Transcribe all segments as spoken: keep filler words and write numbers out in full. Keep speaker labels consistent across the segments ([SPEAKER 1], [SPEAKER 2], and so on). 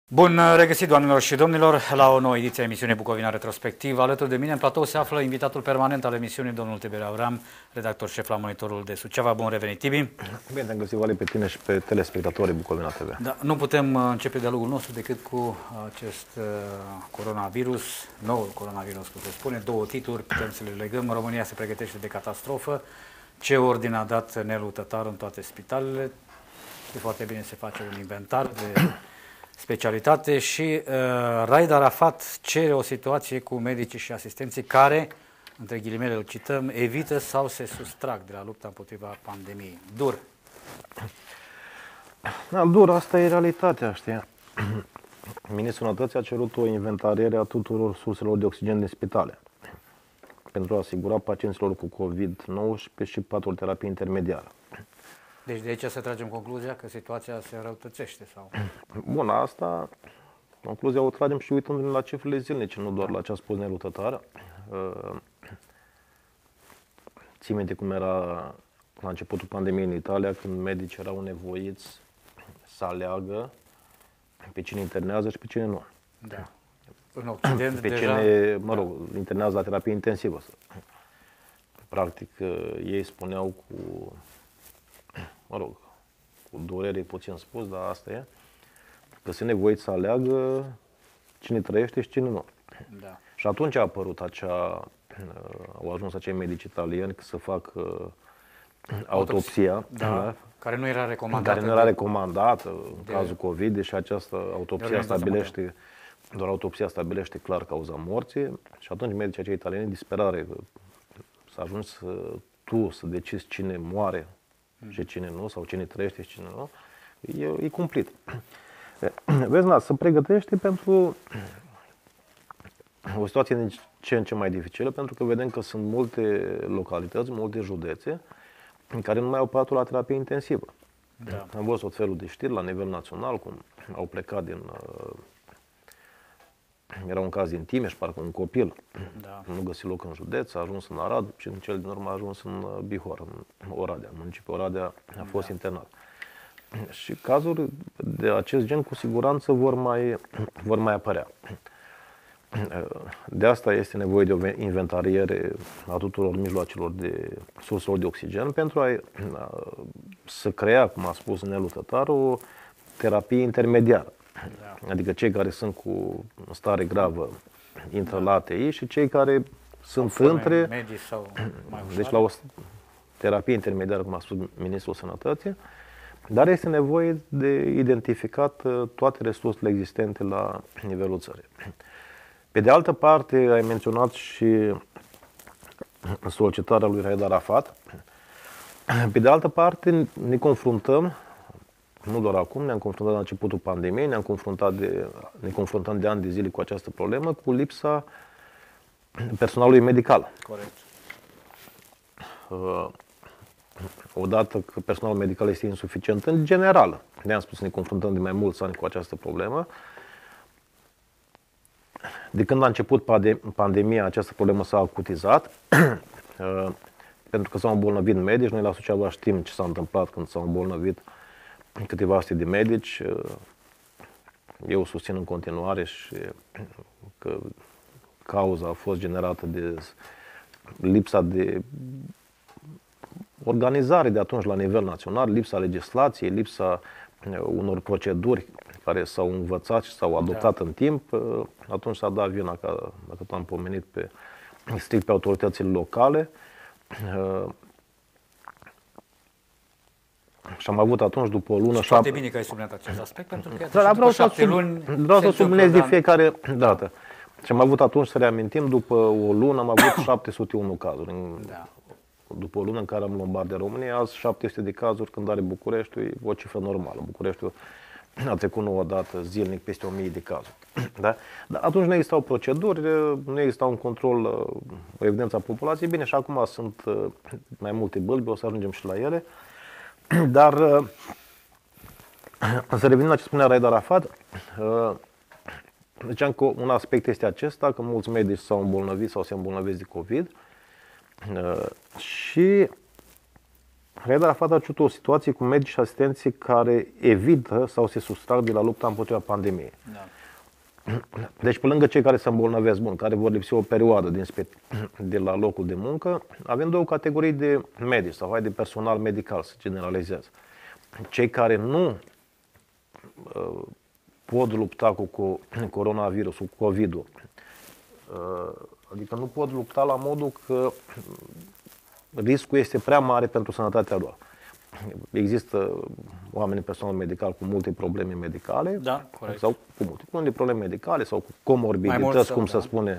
[SPEAKER 1] Bun regăsit, doamnelor și domnilor, la o nouă ediție a emisiunii Bucovina Retrospectiv. Alături de mine în platou se află invitatul permanent al emisiunii, domnul Tiberiu Avram, redactor șef la Monitorul de Suceava. Bun revenit, Tibi!
[SPEAKER 2] Bine te-am găsit, Vali, pe tine și pe telespectatorii Bucovina T V.
[SPEAKER 1] Da, nu putem începe dialogul nostru decât cu acest uh, coronavirus, noul coronavirus, cum se spune, două titluri, putem să le legăm. România se pregătește de catastrofă. Ce ordine a dat Nelu Tătaru în toate spitalele? De foarte bine se face un inventar de specialitate și uh, Raed Arafat cere o situație cu medicii și asistenții care, între ghilimele îl cităm, evită sau se sustrag de la lupta împotriva pandemiei. Dur.
[SPEAKER 2] Da, dur, asta e realitatea, știi? Ministrul Sănătății a cerut o inventariere a tuturor surselor de oxigen din spitale pentru a asigura pacienților cu COVID nouăsprezece și patologie intermediară.
[SPEAKER 1] Deci de aici să tragem concluzia că situația se răutățește sau?
[SPEAKER 2] Bun, asta, concluzia o tragem și uitându-ne la cifrele zilnice, nu doar la ce a spus Nelu Tătaru. Ții minte cum era la începutul pandemiei în Italia, când medicii erau nevoiți să aleagă pe cine internează și pe cine nu.
[SPEAKER 1] Da. În Occident
[SPEAKER 2] pe
[SPEAKER 1] deja...
[SPEAKER 2] cine, mă rog, da. internează la terapie intensivă. Practic, ei spuneau cu, mă rog, cu durere puțin spus, dar asta e, că sunt nevoiți să aleagă cine trăiește și cine nu.
[SPEAKER 1] Da.
[SPEAKER 2] Și atunci a apărut acea, au ajuns acei medici italieni să facă autopsia,
[SPEAKER 1] da, da, care nu era recomandată.
[SPEAKER 2] Care nu era recomandată în
[SPEAKER 1] de,
[SPEAKER 2] cazul COVID, deși această autopsia stabilește, doar autopsia stabilește clar cauza morții. Și atunci medicii acei italieni, disperare, să ajungi să, tu să decizi cine moare și cine nu, sau cine trăiește și cine nu, e, e cumplit. Vezi, na, se pregătește pentru o situație din ce în ce mai dificilă, pentru că vedem că sunt multe localități, multe județe, în care nu mai au patul la terapie intensivă.
[SPEAKER 1] Da.
[SPEAKER 2] Am văzut tot felul de știri la nivel național, cum au plecat din... Uh, era un caz din Timeș, parcă un copil,
[SPEAKER 1] da.
[SPEAKER 2] nu găsi loc în județ, a ajuns în Arad și în cel din urmă a ajuns în Bihor, în Oradea. În municipiul Oradea a fost da. internat. Și cazuri de acest gen cu siguranță vor mai, vor mai apărea. De asta este nevoie de o inventariere a tuturor mijloacelor de surselor de oxigen pentru a, a să crea, cum a spus Nelu Tătaru, o terapie intermediară. Da. Adică cei care sunt cu stare gravă intră da. la A T I și cei care sunt între,
[SPEAKER 1] sau mai
[SPEAKER 2] deci la o terapie intermediară, cum a spus Ministrul Sănătății, dar este nevoie de identificat toate resursele existente la nivelul țării. Pe de altă parte, ai menționat și solicitarea lui Raed Arafat. Pe de altă parte, ne confruntăm, nu doar acum, ne-am confruntat la începutul pandemiei, ne-am confruntat de, ne confruntăm de ani de zile cu această problemă, cu lipsa personalului medical.
[SPEAKER 1] Corect.
[SPEAKER 2] Uh, odată că personalul medical este insuficient în general, ne-am spus că ne confruntăm de mai mulți ani cu această problemă. De când a început pandemia, această problemă s-a acutizat, pentru că s-au îmbolnăvit medici. Noi la Suceava știm ce s-a întâmplat când s-au îmbolnăvit câteva sute de medici. Eu susțin în continuare și că cauza a fost generată de lipsa de organizare de atunci la nivel național, lipsa legislației, lipsa unor proceduri care s-au învățat și s-au adoptat da. în timp. Atunci s-a dat vina, ca, dacă tot am pomenit, pe, strict pe autoritățile locale. Și am avut atunci, după o lună...
[SPEAKER 1] Și foarte bine că ai subliniat acest aspect, pentru că
[SPEAKER 2] da, vreau să
[SPEAKER 1] șapte
[SPEAKER 2] sub,
[SPEAKER 1] luni...
[SPEAKER 2] Vreau să subliniez de fiecare dată. Și am avut atunci, să reamintim, după o lună am avut șapte sute unu cazuri.
[SPEAKER 1] Da.
[SPEAKER 2] După o lună în care am bombardat România, azi șapte sute de cazuri, când are Bucureștiul, e o cifră normală. Bucureștiul a trecut nouă dată zilnic peste o mie de cazuri. Da? Dar atunci nu existau proceduri, nu exista un control, o evidență a populației. Bine, și acum sunt mai multe bălbi, o să ajungem și la ele. Dar să revenim la ce spunea Raed Arafat, ziceam că un aspect este acesta, că mulți medici s-au îmbolnăvit sau se îmbolnăvesc de COVID și Raed Arafat a cerut o situație cu medici și asistenții care evită sau se sustrag de la lupta împotriva pandemiei.
[SPEAKER 1] Da.
[SPEAKER 2] Deci, pe lângă cei care se îmbolnăvesc, bun, care vor lipsi o perioadă din spe, de la locul de muncă, avem două categorii de medici sau hai de personal medical, să generalizez. Cei care nu uh, pot lupta cu, cu coronavirusul, cu COVID-ul, uh, adică nu pot lupta la modul că riscul este prea mare pentru sănătatea lor. Există oameni personal medical cu multe probleme medicale,
[SPEAKER 1] da, corect.
[SPEAKER 2] sau cu multe, cu multe probleme medicale sau cu comorbidități, cum se spune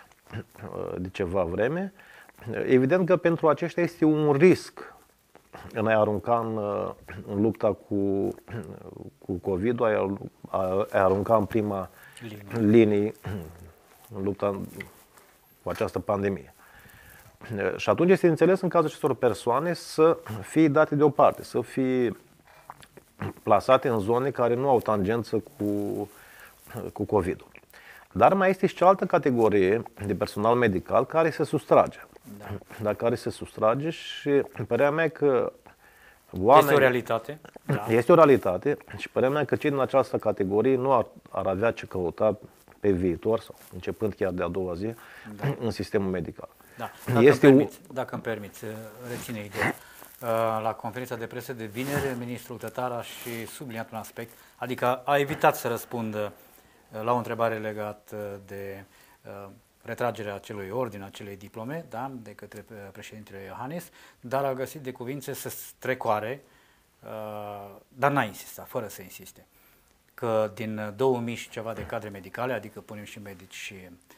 [SPEAKER 2] de ceva vreme. Evident că pentru aceștia este un risc în a arunca în, în lupta cu, cu COVID-ul, a, a, a arunca în prima linie, linie în lupta cu această pandemie. Și atunci este înțeles în cazul acestor persoane să fie date deoparte, să fie plasate în zone care nu au tangență cu, cu COVID-ul. Dar mai este și cealaltă categorie de personal medical care se sustrage. Da. Dar care se sustrage și părerea mea că oamenii,
[SPEAKER 1] este o realitate.
[SPEAKER 2] Da. Este o realitate și părerea mea că cei din această categorie nu ar, ar avea ce căuta pe viitor sau începând chiar de a doua zi, da, în sistemul medical.
[SPEAKER 1] Da. Dacă, este îmi permiți, dacă îmi permiți, reține ideea. La conferința de presă de vineri, ministrul Tătar a și subliniat un aspect, adică a evitat să răspundă la o întrebare legată de retragerea acelui ordin, acelei diplome, da, de către președintele Iohannis, dar a găsit de cuvințe să strecoare, dar n-a insistat, fără să insiste, că din două mii și ceva de cadre medicale, adică punem și medici și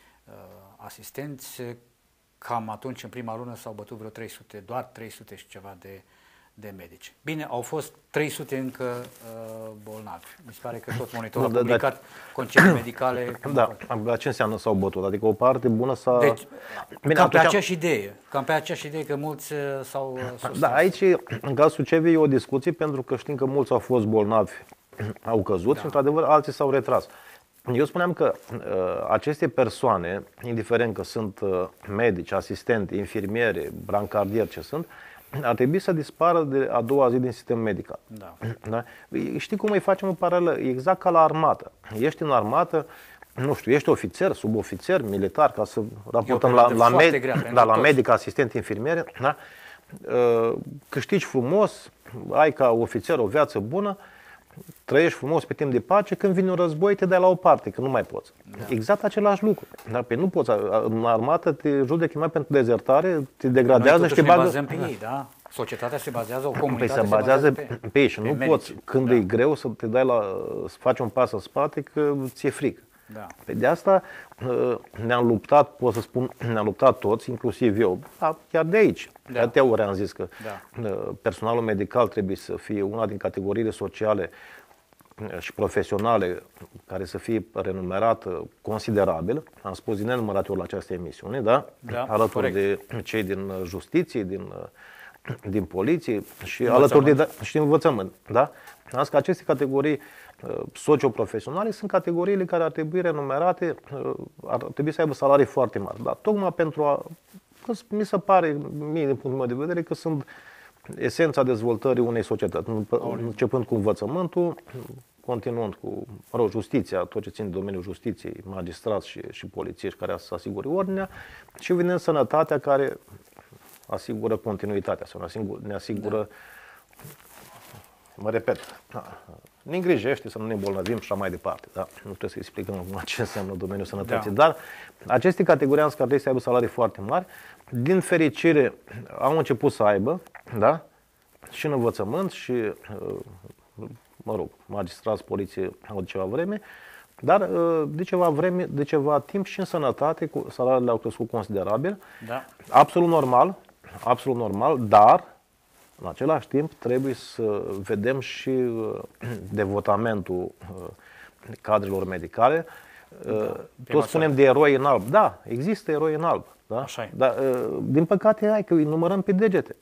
[SPEAKER 1] asistenți, cam atunci, în prima lună, s-au bătut vreo trei sute, doar trei sute și ceva de, de medici. Bine, au fost trei sute încă uh, bolnavi. Mi se pare că tot monitorul a publicat da, concedii medicale.
[SPEAKER 2] Da, dar ce înseamnă s-au bătut? Adică o parte bună s-a...
[SPEAKER 1] Deci, Bine, cam pe aceeași idee. Cam pe aceeași idee că mulți s-au susținut.
[SPEAKER 2] Da, aici, în cazul Suceviei, e o discuție, pentru că știm că mulți au fost bolnavi, au căzut, da, și, într-adevăr, alții s-au retras. Eu spuneam că uh, aceste persoane, indiferent că sunt uh, medici, asistenti, infirmiere, brancardieri, ce sunt, ar trebui să dispară de a doua zi din sistemul medical. Da. Da? Știi cum îi facem în paralel? Exact ca la armată. Ești în armată, nu știu, ești ofițer, subofițer, militar, ca să raportăm la, la, med- da, la medic, asistent, infirmiere, da? uh, câștigi frumos, ai ca ofițer o viață bună, trăiești frumos pe timp de pace, când vine un război te dai la o parte, că nu mai poți. Da. Exact același lucru. Dar pe nu poți. În armată te judecă mai pentru dezertare, te degradează și te bagă...
[SPEAKER 1] Noi pe ei, da? Societatea se bazează, o comunitate
[SPEAKER 2] păi se bazează, se bazează pe, pe ei și nu
[SPEAKER 1] medici.
[SPEAKER 2] Poți, când da, e greu, să te dai la, să faci un pas în spate, că ți-e frică. Da. Pe de asta ne-am luptat, pot să spun, ne-am luptat toți, inclusiv eu, da, chiar de aici. Da. De atâtea ori am zis că da, personalul medical trebuie să fie una din categoriile sociale și profesionale care să fie renumerată considerabil. Am spus din nenumărate ori la această emisiune, da? Da, alături corect, de cei din justiție, din, din poliție și alături de și învățământ. Da? Am zis că aceste categorii socioprofesionale sunt categoriile care ar trebui renumerate, ar trebui să aibă salarii foarte mari. Dar tocmai pentru a... Că mi se pare, mie, din punctul meu de vedere, că sunt esența dezvoltării unei societăți, începând cu învățământul, continuând cu, mă rog, justiția, tot ce ține de domeniul justiției, magistrați și, și polițiști care să asigure ordinea, și vine sănătatea care asigură continuitatea sau ne asigură, ne asigură da, mă repet, ne îngrijește să nu ne îmbolnăvim și așa mai departe. Da? Nu trebuie să explicăm acum ce înseamnă domeniul sănătății, da, dar aceste categorii am zis că ar trebui să aibă salarii foarte mari. Din fericire au început să aibă, da? Și în învățământ și, mă rog, magistrați, poliție au de ceva vreme, dar de ceva vreme, de ceva timp și în sănătate salariile au crescut considerabil. Da. Absolut normal, absolut normal, dar în același timp trebuie să vedem și devotamentul cadrelor medicale. Da, toți spunem de eroi în alb. Da, există eroi în alb. Da? Așa e. Dar, din păcate, hai că îi numărăm pe degete.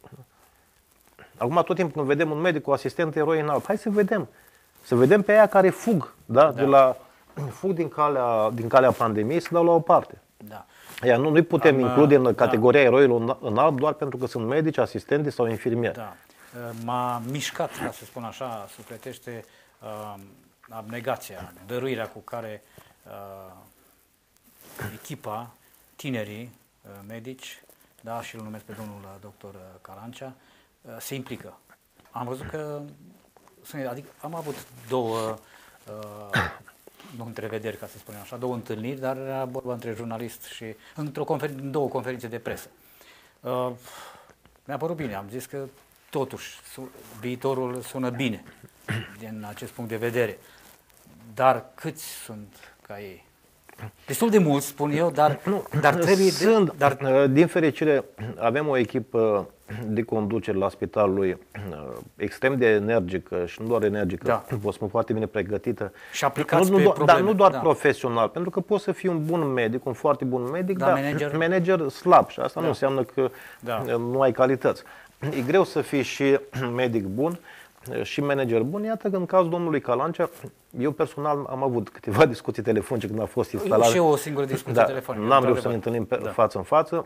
[SPEAKER 2] Acum tot timpul când vedem un medic cu asistent eroi în alb, hai să vedem. Să vedem pe aia care fug, da? Da. De la, fug din calea, din calea pandemiei, să dau la o parte. Da. Ea, nu nu putem Am, include în categoria da, eroilor în alb doar pentru că sunt medici, asistenti sau infirmieri.
[SPEAKER 1] Da. M-a mișcat, ca să spun așa, sufletește, abnegația, dăruirea cu care uh, echipa, tinerii uh, medici, da, și îl numesc pe domnul uh, doctor uh, Calancea, uh, se implică. Am văzut că, adică am avut două, uh, nu întrevederi, ca să spunem așa, două întâlniri, dar era vorba între jurnalist și într-o confer- în două conferințe de presă. Uh, mi-a părut bine, am zis că totuși viitorul sună bine din acest punct de vedere. Dar câți sunt ca ei? Destul de mulți, spun eu, dar,
[SPEAKER 2] nu,
[SPEAKER 1] dar trebuie...
[SPEAKER 2] Sunt,
[SPEAKER 1] de, dar...
[SPEAKER 2] din fericire, avem o echipă de conducere la spitalul lui extrem de energică și nu doar energică,
[SPEAKER 1] Da.
[SPEAKER 2] vă spun foarte bine pregătită.
[SPEAKER 1] Și aplicați
[SPEAKER 2] nu,
[SPEAKER 1] pe
[SPEAKER 2] nu,
[SPEAKER 1] probleme.
[SPEAKER 2] Dar nu doar
[SPEAKER 1] Da.
[SPEAKER 2] profesional, pentru că poți să fii un bun medic, un foarte bun medic,
[SPEAKER 1] Da,
[SPEAKER 2] dar
[SPEAKER 1] manager.
[SPEAKER 2] manager slab și asta
[SPEAKER 1] Da.
[SPEAKER 2] nu înseamnă că
[SPEAKER 1] Da.
[SPEAKER 2] nu ai calități. E greu să fii și medic bun și manager bun. Iată că în cazul domnului Calancea, eu personal am avut câteva discuții telefonice când a fost instalat.
[SPEAKER 1] Și eu o singură discuție
[SPEAKER 2] Da,
[SPEAKER 1] telefonică.
[SPEAKER 2] n-am reușit să ne întâlnim pe
[SPEAKER 1] Da.
[SPEAKER 2] față în față.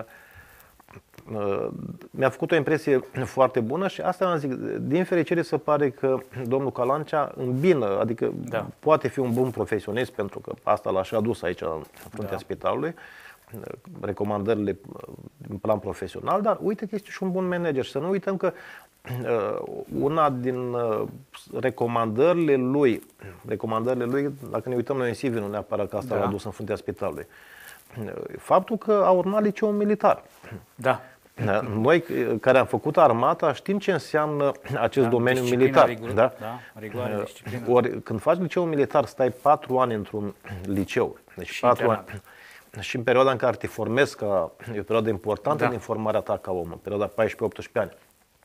[SPEAKER 2] Mi-a făcut o impresie foarte bună și asta am zis, din fericire se pare că domnul Calancea îmbină, adică
[SPEAKER 1] Da.
[SPEAKER 2] poate fi un bun profesionist, pentru că asta l-a și adus aici în fruntea
[SPEAKER 1] Da.
[SPEAKER 2] spitalului, recomandările în plan profesional, dar uite că este și un bun manager și să nu uităm că una din recomandările lui, recomandările lui, dacă ne uităm noi în C V, nu neapărat că asta
[SPEAKER 1] Da.
[SPEAKER 2] l-a adus în fruntea spitalului, faptul că a urmat liceul militar.
[SPEAKER 1] Da.
[SPEAKER 2] Noi care am făcut armata știm ce înseamnă acest
[SPEAKER 1] Da,
[SPEAKER 2] domeniu
[SPEAKER 1] disciplina,
[SPEAKER 2] militar.
[SPEAKER 1] rigoare,
[SPEAKER 2] Da?
[SPEAKER 1] da, rigoare, disciplină.
[SPEAKER 2] Ori când faci liceul militar, stai patru ani într-un liceu. Deci
[SPEAKER 1] Și
[SPEAKER 2] patru ani.
[SPEAKER 1] internat.
[SPEAKER 2] Și în perioada în care te formezi, ca, e o perioadă importantă
[SPEAKER 1] Da.
[SPEAKER 2] din formarea ta ca om, în perioada paisprezece optsprezece ani.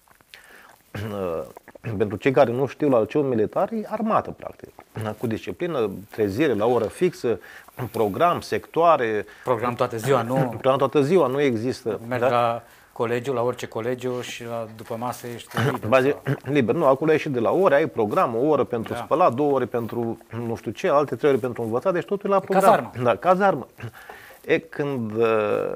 [SPEAKER 2] Pentru cei care nu știu, la liceul militar e armată, practic. Cu disciplină, trezire la oră fixă, program, sectoare.
[SPEAKER 1] Program toată ziua, nu...
[SPEAKER 2] Program toată ziua, nu există.
[SPEAKER 1] Mergi la colegiu, la orice colegiu și la, după masă ești liber.
[SPEAKER 2] Baze, liber. Nu, acolo ai și de la ore, ai program, o oră pentru
[SPEAKER 1] Da.
[SPEAKER 2] spălat, două ore pentru nu știu ce, alte trei ore pentru învățat, deci totul e la program.
[SPEAKER 1] Cazarmă.
[SPEAKER 2] Da, cazarmă. E când uh,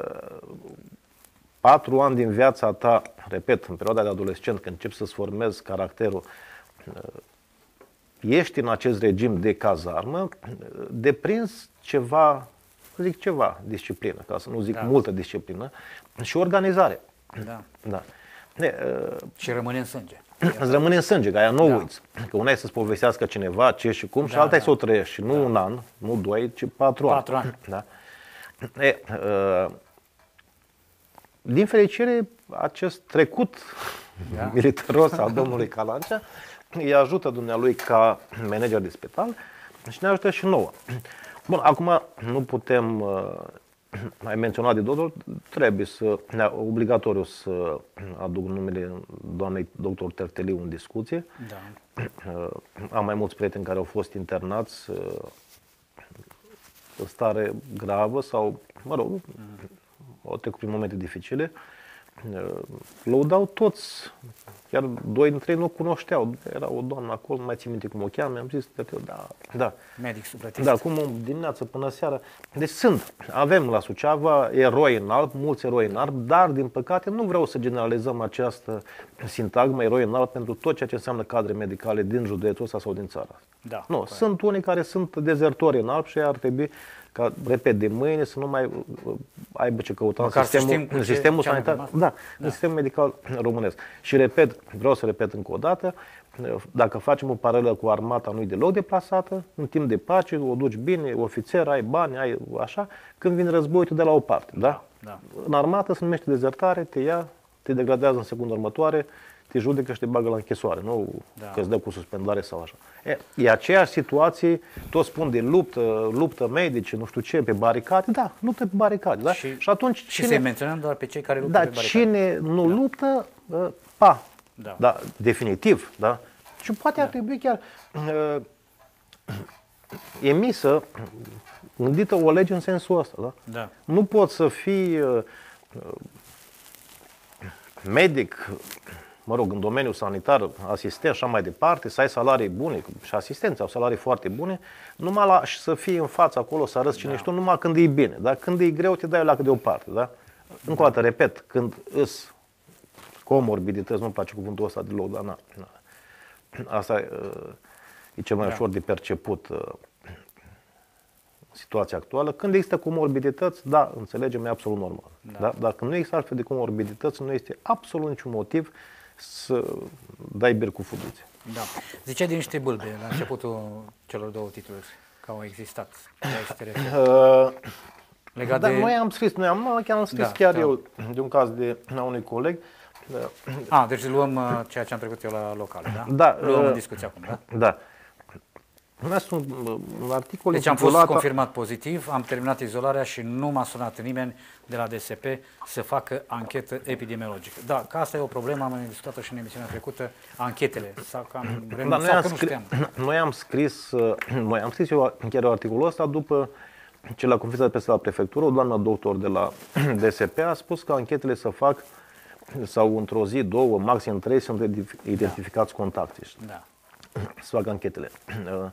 [SPEAKER 2] patru ani din viața ta, repet, în perioada de adolescent, când începi să-ți formezi caracterul, uh, ești în acest regim de cazarmă, uh, deprins ceva, să zic ceva, disciplină, ca să nu zic
[SPEAKER 1] Da.
[SPEAKER 2] multă disciplină, și organizare.
[SPEAKER 1] Da.
[SPEAKER 2] Da. E, uh,
[SPEAKER 1] Și rămâne în sânge.
[SPEAKER 2] Îți rămâne în sânge, că aia nu
[SPEAKER 1] Da.
[SPEAKER 2] uiți. Că una e să-ți povestească cineva ce și cum, și
[SPEAKER 1] Da,
[SPEAKER 2] alta e
[SPEAKER 1] da.
[SPEAKER 2] să o trăiești. Și nu un an, nu doi, ci patru ani.
[SPEAKER 1] Patru ani.
[SPEAKER 2] Da. E, uh, din fericire, acest trecut
[SPEAKER 1] Da.
[SPEAKER 2] militaros al domnului Calancea îi ajută dumnealui ca manager de spital și ne ajută și nouă. Bun, acum nu putem, uh, ai menționat de doctor, trebuie să, obligatoriu să aduc numele doamnei doctor Terteliu în discuție.
[SPEAKER 1] Da.
[SPEAKER 2] Uh, Am mai mulți prieteni care au fost internați uh, în stare gravă sau, mă rog, au trecut prin momente dificile. Uh, Lăudau toți, chiar doi dintre ei nu cunoșteau. Era o doamnă acolo, nu mai țin minte cum o cheamă, am zis, Terteliu, da, da.
[SPEAKER 1] Medic supletist.
[SPEAKER 2] Da, acum dimineață până seara. Deci sunt, avem la Suceava eroi în alb, mulți eroi în alb, dar din păcate nu vreau să generalizăm această sintagmă eroi în alb pentru tot ceea ce înseamnă cadre medicale din județul ăsta sau din țara.
[SPEAKER 1] Da.
[SPEAKER 2] Nu, sunt unii care sunt dezertori în alb și ar trebui ca, repet, de mâine să nu mai uh, aibă ce căuta în
[SPEAKER 1] Măcar să
[SPEAKER 2] sistemul,
[SPEAKER 1] știm cu
[SPEAKER 2] în
[SPEAKER 1] ce-
[SPEAKER 2] sistemul
[SPEAKER 1] ce am
[SPEAKER 2] sanitar,
[SPEAKER 1] rămas.
[SPEAKER 2] da, în sistemul medical românesc. Și repet, vreau să repet încă o dată, dacă facem o paralelă cu armata, nu e deloc deplasată, în timp de pace, o duci bine, ofițer, ai bani, ai așa, când vine războiul, tu de la o parte, da?
[SPEAKER 1] Da.
[SPEAKER 2] În armată se numește dezertare, te ia, te degradează în secundă următoare, te judecă și te bagă la închisoare, nu
[SPEAKER 1] Da.
[SPEAKER 2] că îți dă cu suspendare sau așa. E, e aceeași situație, toți spun de luptă, luptă medici, nu știu ce, pe baricade, da, luptă pe baricade, da?
[SPEAKER 1] Și,
[SPEAKER 2] și atunci
[SPEAKER 1] și să menționăm doar pe cei care luptă
[SPEAKER 2] da,
[SPEAKER 1] pe baricade.
[SPEAKER 2] cine nu luptă, uh, pa,
[SPEAKER 1] Da.
[SPEAKER 2] da, definitiv, da? Și poate ar trebui chiar uh, emisă, gândită o lege în sensul ăsta, da?
[SPEAKER 1] Da.
[SPEAKER 2] Nu poți să fii uh, medic, mă rog, în domeniul sanitar, asistent și așa mai departe, să ai salarii bune și asistenți au salarii foarte bune, numai la, și să fii în față acolo, să arăți cine
[SPEAKER 1] Da.
[SPEAKER 2] ești tu, numai când e bine, da? Când e greu, te dai la deoparte, da? Încă o dată, repet, când îs comorbidități, nu-mi place cuvântul ăsta deloc, dar na, na. Asta e, e cel mai
[SPEAKER 1] Da.
[SPEAKER 2] ușor de perceput. situația actuală. Când există comorbidități, da, înțelegem, e absolut normal.
[SPEAKER 1] Da.
[SPEAKER 2] Da? Dar când nu există altfel de comorbidități, nu este absolut niciun motiv să dai bir cu fuduțe.
[SPEAKER 1] Da. Ziceai de niște bâlbe la începutul celor două titluri, că au existat.
[SPEAKER 2] Uh,
[SPEAKER 1] Legat
[SPEAKER 2] da,
[SPEAKER 1] de...
[SPEAKER 2] noi am scris, noi am, chiar am scris
[SPEAKER 1] Da,
[SPEAKER 2] chiar
[SPEAKER 1] da.
[SPEAKER 2] eu de un caz de a unui coleg.
[SPEAKER 1] A, deci luăm uh, ceea ce am trecut eu la locale, da?
[SPEAKER 2] Da,
[SPEAKER 1] Luăm
[SPEAKER 2] uh,
[SPEAKER 1] în discuție acum, da?
[SPEAKER 2] Da. Asta un, un articol
[SPEAKER 1] Deci am fost
[SPEAKER 2] intitulat-
[SPEAKER 1] confirmat pozitiv, am terminat izolarea și nu m-a sunat nimeni de la D S P să facă anchetă epidemiologică. Da, că asta e o problemă, am discutat-o și în emisiunea trecută, anchetele. Sau că am
[SPEAKER 2] Dar
[SPEAKER 1] renunțat,
[SPEAKER 2] noi, am
[SPEAKER 1] că nu
[SPEAKER 2] scris,
[SPEAKER 1] știam.
[SPEAKER 2] noi am scris, uh, noi am scris eu chiar articolul ăsta după ce la conferința de presă la prefectură, o doamnă doctor de la D S P a spus că anchetele să fac sau într-o zi, două, maxim trei, sunt identificați contactii.
[SPEAKER 1] Da.
[SPEAKER 2] Să fac anchetele. Uh,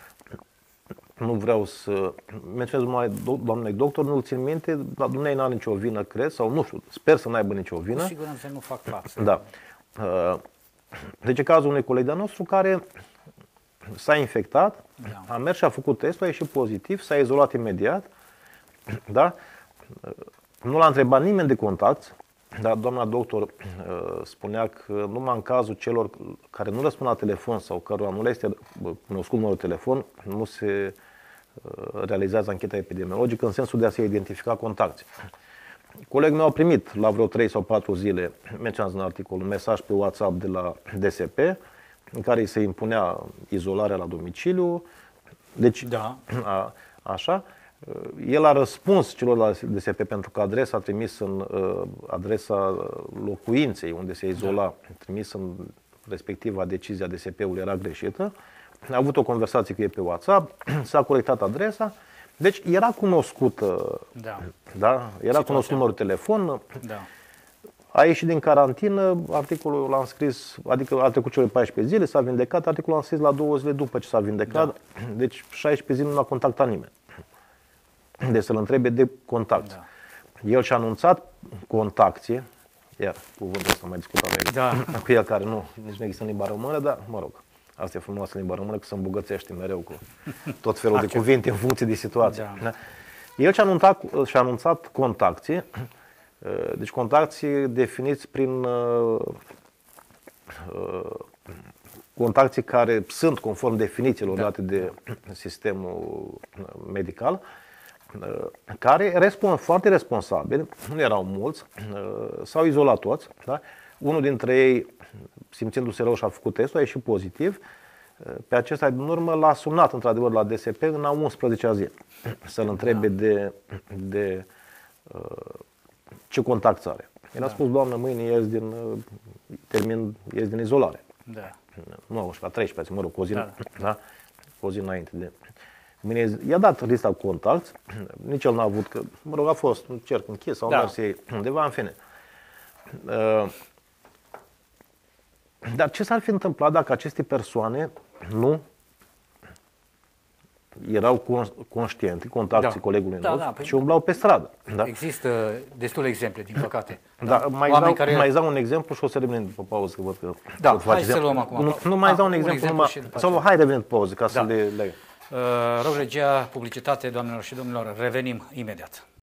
[SPEAKER 2] Nu vreau să menționez numai doamnei doctor, nu-l țin minte, dar dumneavoastră n-are nicio vină, cred, sau nu știu, sper să n-aibă nicio
[SPEAKER 1] Cu
[SPEAKER 2] vină.
[SPEAKER 1] siguranță nu fac față.
[SPEAKER 2] Da. Uh, Deci e cazul unui coleg de-al nostru care s-a infectat,
[SPEAKER 1] Da.
[SPEAKER 2] a mers și a făcut testul, a ieșit pozitiv, s-a izolat imediat, da? Nu l-a întrebat nimeni de contact, dar doamna doctor uh, spunea că numai în cazul celor care nu răspund la telefon sau cărora nu le este cunoscut numărul de telefon, nu se uh, realizează ancheta epidemiologică în sensul de a se identifica contacte. Colegul meu a primit la vreo trei sau patru zile, menționează în articol, un mesaj pe WhatsApp de la D S P în care îi se impunea izolarea la domiciliu. Deci,
[SPEAKER 1] Da.
[SPEAKER 2] a, așa, el a răspuns celor la D S P pentru că adresa trimis în uh, adresa locuinței unde se izola, da. trimis în respectiva decizia D S P-ului era greșită. A avut o conversație cu ei pe WhatsApp, s-a corectat adresa. Deci era cunoscută,
[SPEAKER 1] Da.
[SPEAKER 2] da? Era
[SPEAKER 1] Situația.
[SPEAKER 2] cunoscut numărul de telefon,
[SPEAKER 1] Da.
[SPEAKER 2] a ieșit din carantină, articolul l-am scris, adică a trecut cele paisprezece zile, s-a vindecat, articolul l-am scris la două zile după ce s-a vindecat, da. Deci șaisprezece zile nu a contactat nimeni. Deci să-l întrebe de contact.
[SPEAKER 1] Da.
[SPEAKER 2] El și-a anunțat contacție, iar cuvântul ăsta mai discutam aici,
[SPEAKER 1] Da.
[SPEAKER 2] cu el care nu, nici nu există în limba română, dar mă rog, asta e frumoasă limba română, că se îmbogățește mereu cu tot felul de cuvinte în funcție de situație.
[SPEAKER 1] Da.
[SPEAKER 2] Da? El și-a anunțat, și-a anunțat contacții, deci contacții definiți prin uh, uh, contacții care sunt conform definițiilor
[SPEAKER 1] Da.
[SPEAKER 2] date de sistemul medical, uh, care răspund foarte responsabili, nu erau mulți, uh, s-au izolat toți. Da? Unul dintre ei, simțindu-se rău, și-a făcut testul, a ieșit pozitiv. Pe acesta din urmă l-a sunat într-adevăr la D S P în a unsprezecea zi să-l întrebe
[SPEAKER 1] Da.
[SPEAKER 2] de, de uh, ce contact are. El a
[SPEAKER 1] Da.
[SPEAKER 2] spus, doamnă, mâine ies din, uh, termin, ies din izolare.
[SPEAKER 1] Da.
[SPEAKER 2] Nu a unsprezece, a treisprezece, mă rog, cu o zi,
[SPEAKER 1] Da.
[SPEAKER 2] da? Cu o zi înainte de... Mâine, i-a dat lista cu contact, nici el n-a avut, că, mă rog, a fost un cerc închis, sau
[SPEAKER 1] Da.
[SPEAKER 2] mers ei undeva, în fine. Uh, Dar ce s-ar fi întâmplat dacă aceste persoane nu erau con- conștiente, contactii
[SPEAKER 1] Da.
[SPEAKER 2] colegului
[SPEAKER 1] Da,
[SPEAKER 2] nostru,
[SPEAKER 1] da, păi-
[SPEAKER 2] și umblau pe stradă? Da?
[SPEAKER 1] Există destule exemple, din păcate.
[SPEAKER 2] Da, mai,
[SPEAKER 1] Oameni
[SPEAKER 2] dau,
[SPEAKER 1] care...
[SPEAKER 2] mai dau un exemplu și o să revenim după pauză, că văd că
[SPEAKER 1] Da,
[SPEAKER 2] tot
[SPEAKER 1] hai
[SPEAKER 2] faceți.
[SPEAKER 1] să luăm acum.
[SPEAKER 2] Nu, nu mai
[SPEAKER 1] Ah,
[SPEAKER 2] dau un
[SPEAKER 1] un
[SPEAKER 2] exemplu,
[SPEAKER 1] exemplu
[SPEAKER 2] numai,
[SPEAKER 1] și după
[SPEAKER 2] sau
[SPEAKER 1] aceea.
[SPEAKER 2] hai revenim după pauză, ca
[SPEAKER 1] Da.
[SPEAKER 2] să le leg.
[SPEAKER 1] Uh, Rău regia, publicitate, doamnelor și domnilor, revenim imediat.